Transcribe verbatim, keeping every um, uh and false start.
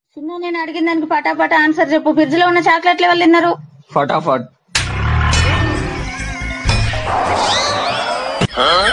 చిన్న నేను అడిగిన దానికి పటాపట ఆన్సర్ చెప్పు. ఫ్రిడ్జ్ లో ఉన్న చాక్లెట్లు ఎవరు తిన్నారు? ఫటాఫట్.